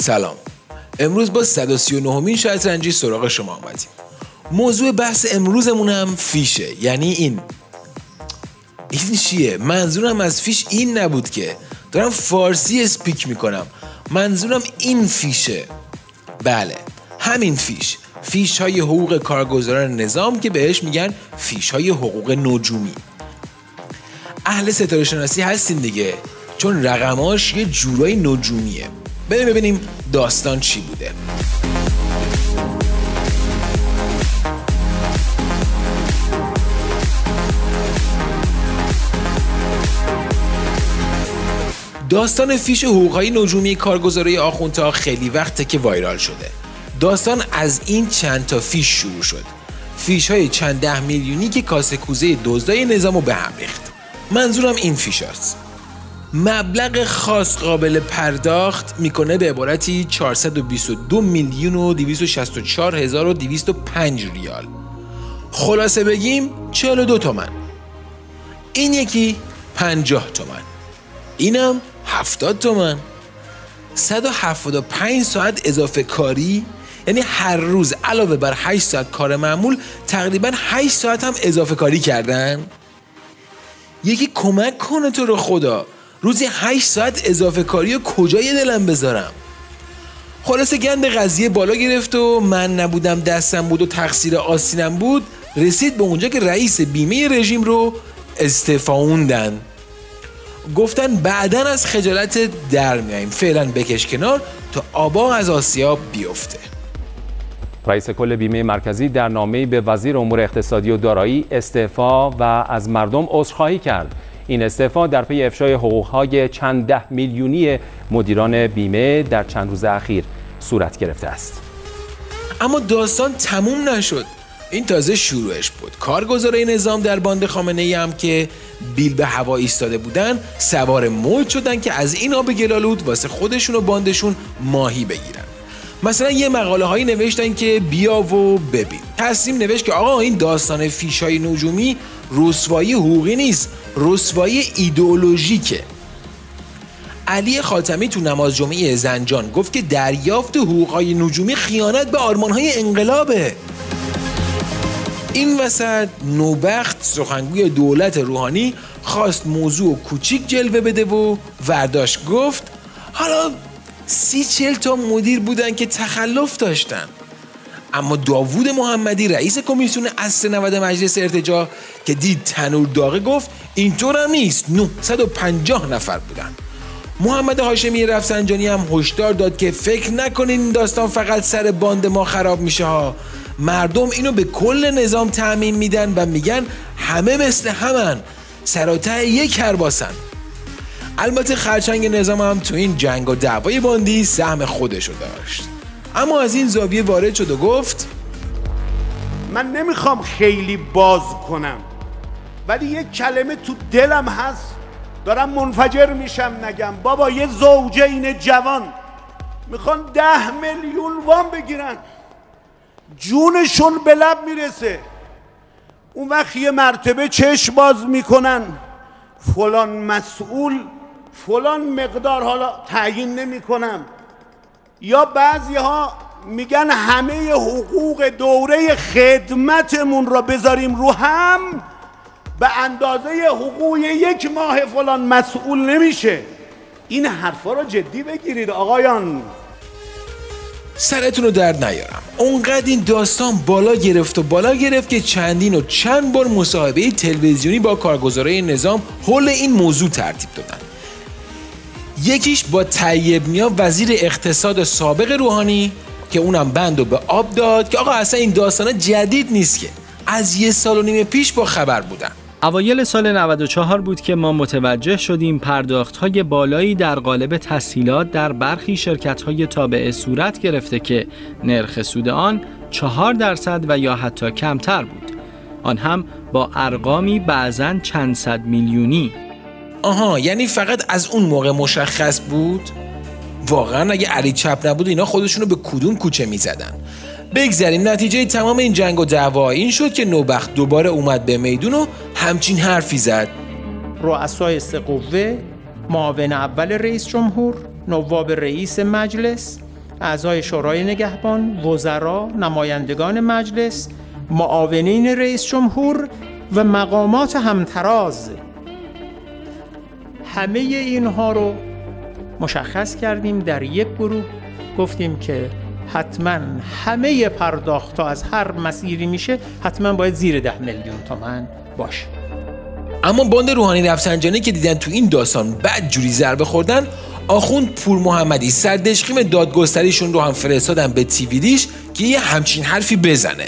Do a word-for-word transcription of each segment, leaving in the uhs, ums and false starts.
سلام. امروز با صد و سی و نهمین شطرنجی سراغ شما آمدیم. موضوع بحث امروزمون هم فیشه. یعنی این این چیه؟ منظورم از فیش این نبود که دارم فارسی اسپیک میکنم. منظورم این فیشه. بله، همین فیش. فیش های حقوق کارگزاران نظام که بهش میگن فیش های حقوق نجومی. اهل ستاره شناسی هستیم دیگه، چون رقماش یه جورای نجومیه. بریم ببینیم داستان چی بوده. داستان فیش حقوق‌های نجومی کارگزاری آخوندها خیلی وقته که وایرال شده. داستان از این چند تا فیش شروع شد. فیش های چند ده میلیونی که کاسه کوزه دزدای نظامو به هم ریخت. منظورم این فیش هست. مبلغ خاص قابل پرداخت میکنه به عبارتی چهارصد و بیست و دو میلیون و دویست و شصت و چهار هزار و دویست و پنج ریال. خلاصه بگیم چهل و دو تومن. این یکی پنجاه تومن. اینم هفتاد تومن. صد و هفتاد و پنج ساعت اضافه کاری، یعنی هر روز علاوه بر هشت ساعت کار معمول تقریبا هشت ساعت هم اضافه کاری کردن. یکی کمک کنه تو رو خدا، روزی هشت ساعت اضافه کاری رو کجای دلم بذارم؟ خلاصه گند قضیه بالا گرفت و من نبودم دستم بود و تقصیر آستینم بود. رسید به اونجا که رئیس بیمه رژیم رو استعفاوندن. گفتن بعدن از خجالت در میاییم، فعلا بکش کنار تا آبا از آسیاب بیفته. رئیس کل بیمه مرکزی در نامه‌ای به وزیر امور اقتصادی و دارایی استعفا و از مردم عذرخواهی کرد. این استعفا در پی افشای حقوق‌های چند ده میلیونی مدیران بیمه در چند روز اخیر صورت گرفته است. اما داستان تموم نشد. این تازه شروعش بود. کارگزارای نظام در باند خامنه‌ای هم که بیل به هوا ایستاده بودن سوار موج شدن که از این آب گلالود واسه خودشون و باندشون ماهی بگیرن. مثلا یه مقاله هایی نوشتن که بیا و ببین. تصمیم نوشت که آقا این داستان فیشای نجومی رسوایی حقوقی نیست، رسوایی ایدئولوژیکه. علی خاتمی تو نماز جمعه زنجان گفت که دریافت حقوق‌های نجومی خیانت به آرمان‌های انقلابه. این وسط نوبخت سخنگوی دولت روحانی خواست موضوع کوچیک جلوه بده و ورداشت گفت حالا سی چل تا مدیر بودن که تخلف داشتن. اما داوود محمدی رئیس کمیسیون اصل نود مجلس ارتجاع که دید تنور داغه گفت اینطور هم نیست، نهصد و پنجاه نفر بودن. محمد هاشمی رفسنجانی هم هشدار داد که فکر نکنین این داستان فقط سر باند ما خراب میشه ها. مردم اینو به کل نظام تأمین میدن و میگن همه مثل همن، سراته یک کرباسن. البته خرچنگ نظام هم تو این جنگ و دعوای باندی سهم خودشو داشت. اما از این زاویه وارد شد و گفت من نمیخوام خیلی باز کنم، ولی یک کلمه تو دلم هست دارم منفجر میشم نگم. بابا یه زوجین جوان میخوان ده میلیون وام بگیرن، جونشون به لب میرسه. اون وقت یه مرتبه چشم باز میکنن فلان مسئول فلان مقدار، حالا تعیین نمی کنم، یا بعضی ها میگن همه حقوق دوره خدمتمون را بذاریم رو هم، به اندازه حقوق یک ماه فلان مسئول نمیشه. این حرفا رو جدی بگیرید آقایان. سرتون رو درد نیارم. اونقدر این داستان بالا گرفت و بالا گرفت که چندین و چند بار مصاحبه تلویزیونی با کارگزارای نظام حول این موضوع ترتیب دادن. یکیش با طیب میا وزیر اقتصاد سابق روحانی که اونم بندو به آب داد که آقا اصلا این داستان جدید نیست، که از یه سال و نیم پیش با خبر بودن. اوایل سال نود و چهار بود که ما متوجه شدیم پرداخت‌های بالایی در قالب تسهیلات در برخی شرکت‌های تابعه صورت گرفته که نرخ سود آن چهار درصد و یا حتی کمتر بود. آن هم با ارقامی بعضاً چند صد میلیونی. آها، یعنی فقط از اون موقع مشخص بود؟ واقعا اگه علی چپ نبود اینا خودشونو به کدوم کوچه میزدن؟ بگذاریم. نتیجه تمام این جنگ و دعوا این شد که نوبخت دوباره اومد به میدون و همچین حرفی زد. رؤسای سه قوه، معاون اول رئیس جمهور، نواب رئیس مجلس، اعضای شورای نگهبان، وزرا، نمایندگان مجلس، معاونین رئیس جمهور و مقامات همتراز. همه اینها رو مشخص کردیم در یک گروه، گفتیم که حتما همه پرداخت‌ها از هر مسیری میشه حتما باید زیر ده میلیون تومان باشه. اما باند روحانی رفسنجانی که دیدن تو این داستان بد جوری ضربه خوردن، آخوند پور محمدی سردشقیم دادگستریشون رو هم فرستادن به تیویدیش که یه همچین حرفی بزنه.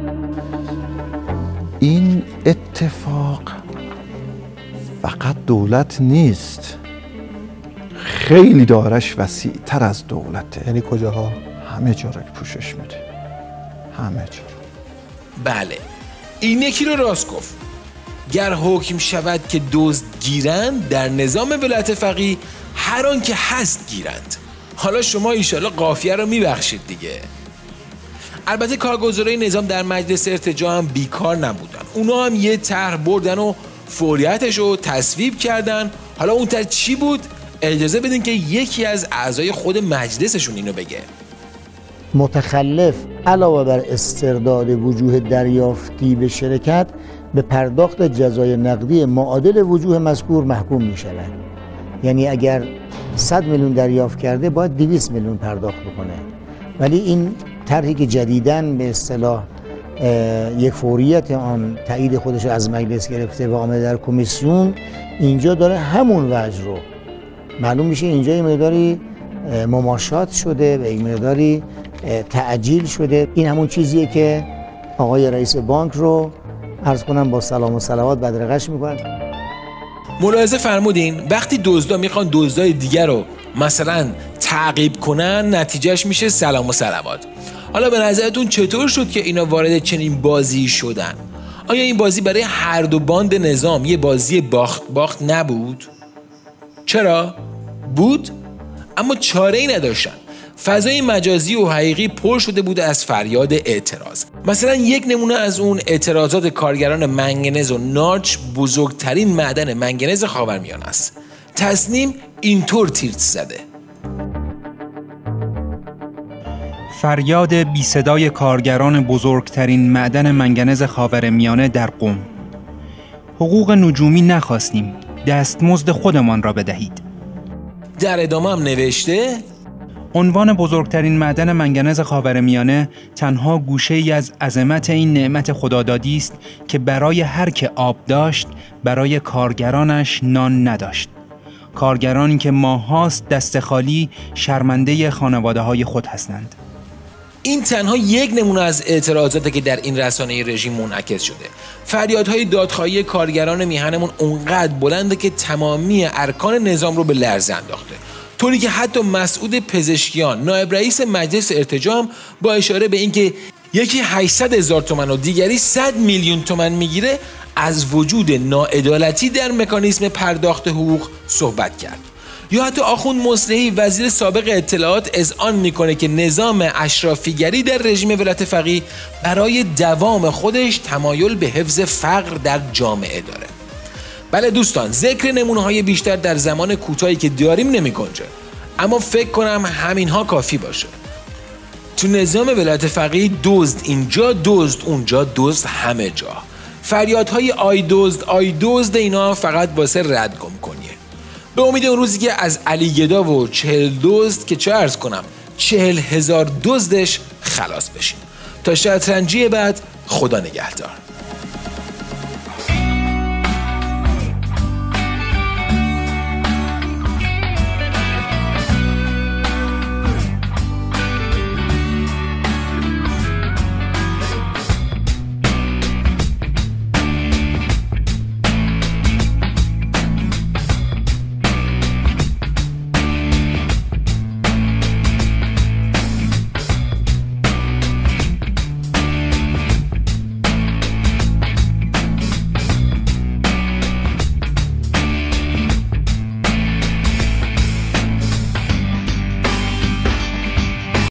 این اتفاق فقط دولت نیست، خیلی دارش وسیع تر از دولته. یعنی کجاها؟ همه جا رو پوشش میده، همه جا. بله، این یکی رو راست گفت. گر حکم شود که دزد گیرند، در نظام ولایت فقیه هر آن که هست گیرند. حالا شما ایشالا قافیه رو میبخشید دیگه. البته کارگزارای نظام در مجلس ارتجاع هم بیکار نبودن، اونا هم یه طرح بردن و فوریتش رو تصویب کردن. حالا اون طرح چی بود؟ اجازه بدین که یکی از اعضای خود مجلسشون اینو بگه. متخلف علاوه بر استرداد وجوه دریافتی به شرکت به پرداخت جزای نقدی معادل وجوه مذکور محکوم می شود. یعنی اگر صد میلیون دریافت کرده باید دویست میلیون پرداخت بکنه. ولی این طرحی که جدیداً به اصطلاح یک فوریت آن تایید خودش از مجلس گرفته و آمده در کمیسیون، اینجا داره همون وجه رو معلوم میشه. اینجا یه مقداری مماشات شده و یک مقداری تعجیل شده. این همون چیزیه که آقای رئیس بانک رو عرض کنم با سلام و صلوات بدرقش میکنن. ملاحظه فرمودین وقتی دزدا میخوان دزدای دیگر رو مثلا تعقیب کنن، نتیجهش میشه سلام و صلوات. حالا به نظرتون چطور شد که اینا وارد چنین بازی شدن؟ آیا این بازی برای هر دو باند نظام یه بازی باخت باخت نبود؟ چرا؟ بود، اما چاره‌ای نداشتن. فضای مجازی و حقیقی پر شده بود از فریاد اعتراض. مثلا یک نمونه از اون اعتراضات کارگران منگنز و نارچ، بزرگترین معدن منگنز خاورمیانه است. تصنیم اینطور تیرت زده: فریاد بی صدای کارگران بزرگترین معدن منگنز خاورمیانه در قم. حقوق نجومی نخواستیم، دستمزد خودمان را بدهید. در ادامه هم نوشته عنوان بزرگترین معدن منگنز خاورمیانه تنها گوشه‌ای از عظمت این نعمت خدادادی است که برای هر که آب داشت، برای کارگرانش نان نداشت. کارگرانی که ماهاست دست خالی شرمنده خانواده‌های خود هستند. این تنها یک نمونه از اعتراضاتی که در این رسانه رژیم منعکس شده. فریادهای دادخواهی کارگران میهنمون اونقدر بلنده که تمامی ارکان نظام رو به لرزه انداخته، طوری که حتی مسعود پزشکیان نایب رئیس مجلس ارتجاع هم با اشاره به اینکه یکی هشتصد هزار تومان و دیگری صد میلیون تومان میگیره از وجود ناعدالتی در مکانیزم پرداخت حقوق صحبت کرد. یا حتی آخوند مصلحی وزیر سابق اطلاعات اذعان میکنه که نظام اشرافیگری در رژیم ولایت فقیه برای دوام خودش تمایل به حفظ فقر در جامعه داره. بله دوستان، ذکر نمونه‌های بیشتر در زمان کوتاهی که داریم نمی‌گنجه، اما فکر کنم همینها کافی باشه. تو نظام ولایت فقیه دزد اینجا، دزد اونجا، دزد همه جا. فریادهای آی دزد آی دزد اینا فقط واسه ردگم کنیه. به امید اون روزی که از علی گدا و چهل دزد که چه عرض کنم چهل هزار دزدش خلاص بشیم. تا شطرنجی بعد، خدا نگهدار.